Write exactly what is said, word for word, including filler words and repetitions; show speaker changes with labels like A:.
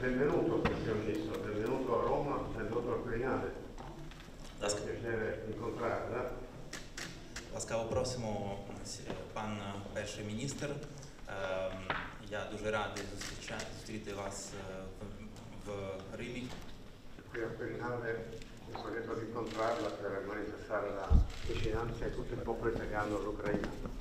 A: Benvenuto, Primo Ministro, benvenuto a Roma, benvenuto al Quirinale. È un piacere incontrarla.
B: Ласкаво просимо, пан перший міністр. Я дуже радий зустріти вас в Римі.
A: Qui al Quirinale sono lieto di incontrarla per manifestare la vicinanza di tutto il popolo italiano all'Ucraina.